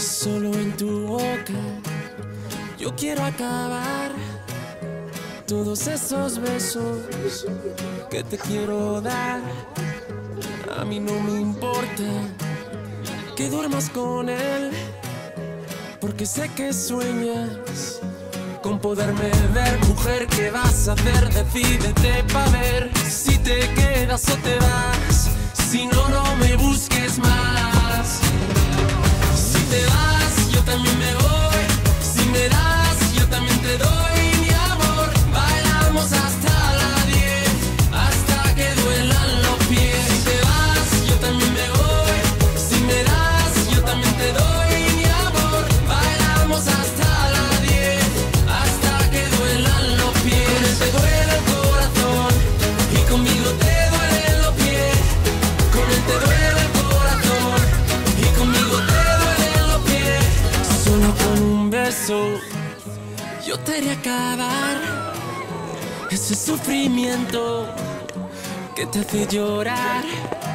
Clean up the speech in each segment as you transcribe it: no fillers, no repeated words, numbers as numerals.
Solo en tu boca yo quiero acabar todos esos besos que te quiero dar. A mí no me importa que duermas con él, porque sé que sueñas con poderme ver. Mujer, ¿qué vas a hacer? Decídete pa' ver si te quedas o te vas. Si no, no me busques más. Si te vas, yo también me voy. Si me das, yo también te doy. Mi amor, bailamos hasta las 10, hasta que duelan los pies. Si te vas, yo también me voy. Si me das, yo también te doy. Mi amor, bailamos hasta las 10, hasta que duelan los pies. Con él te duele el corazón y conmigo te duelen los pies. Con él te duele el corazón y conmigo te duelen los pies. Solo con un beso yo te haré acabar ese sufrimiento que te hace llorar.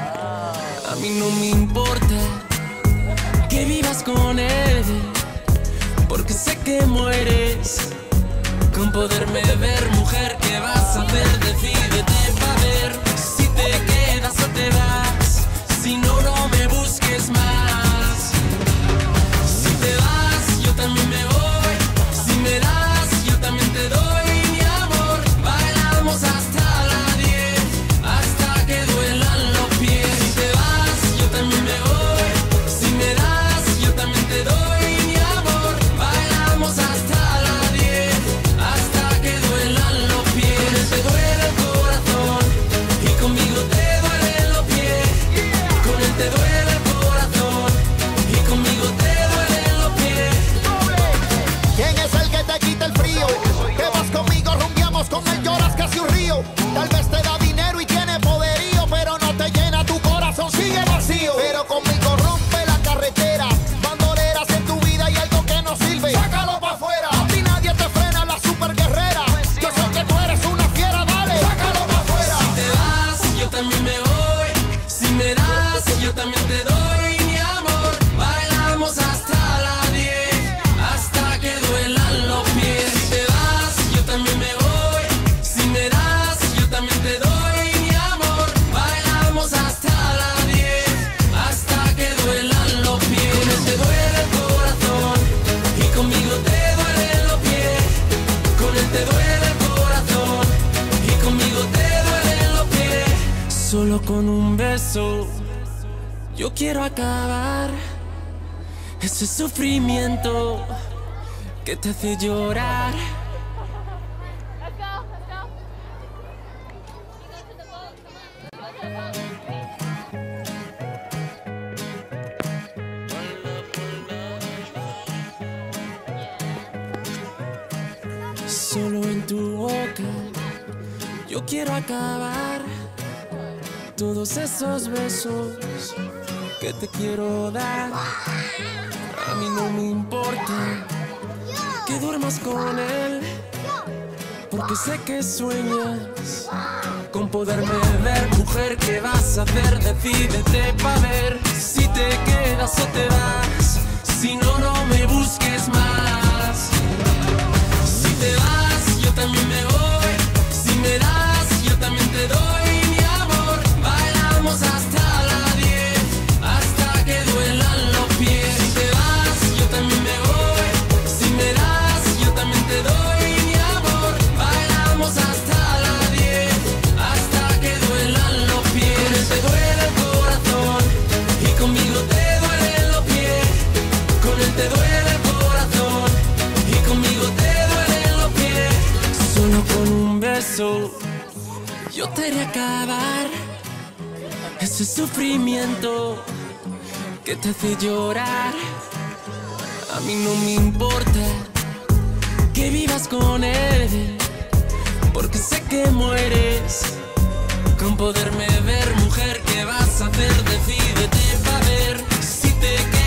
A mí no me importa que vivas con él, porque sé que mueres con poderme ver. Mujer, ¿qué vas a hacer? Decídete pa' ver si te quedas o te vas. Si no, no me busques más. Si te vas, yo también me voy. Si me das, yo también te doy. Mi amor, bailamos hasta las 10, hasta que duelan los pies. Si te vas, yo también me voy. Si me das, yo también te doy. Mi amor, bailamos hasta las 10, hasta que duelan los pies. Con él te duele el corazón y conmigo te duelen los pies. Con él te duele el corazón y conmigo te duelen los pies. ¿Quién es el que te quita el frío? Te vas conmigo, rumbiamos, con él lloras casi un río. Tal vez te da dinero y tiene poderío, pero no te llena, tu corazón sigue vacío. Pero conmigo rompe la carretera, bandoleras en tu vida y algo que no sirve, sácalo pa' afuera. A ti nadie te frena, la super guerrera. Yo sé que tú eres una fiera, dale, sácalo pa' afuera. Si te vas, yo también me voy. Si me das, yo también te doy. Mi amor, bailamos hasta las 10, hasta que duelan los pies. Si te vas, yo también me voy. Si me das, yo también te doy. Mi amor, bailamos hasta las 10, hasta que duelan los pies. Con él te duele el corazón y conmigo te duelen los pies. Con él te duele el corazón y conmigo te duelen los pies. Solo con un beso yo quiero acabar ese sufrimiento que te hace llorar. Let's go, let's go. You go to the boat, come on. Solo en tu boca yo quiero acabar todos esos besos que te quiero dar. A mí no me importa que duermas con él, porque sé que sueñas con poderme ver. Mujer, ¿qué vas a hacer? Decídete pa' ver si te quedas o te vas. Si no, no me busques más. Si te vas, yo también me voy. Si me das, yo también te doy. Mi amor, bailamos hasta las 10, hasta que duelan los pies. Si te vas, yo también me voy. Si me das, yo también te doy. Mi amor, bailamos hasta las 10, hasta que duelan los pies. Con él te duele el corazón y conmigo te duelen los pies. Con él te duele el corazón y conmigo te duelen los pies. Solo con un beso yo te haré acabar ese sufrimiento que te hace llorar. A mí no me importa que vivas con él, porque sé que mueres con poderme ver. Mujer, ¿qué vas a hacer? Decídete pa' ver si te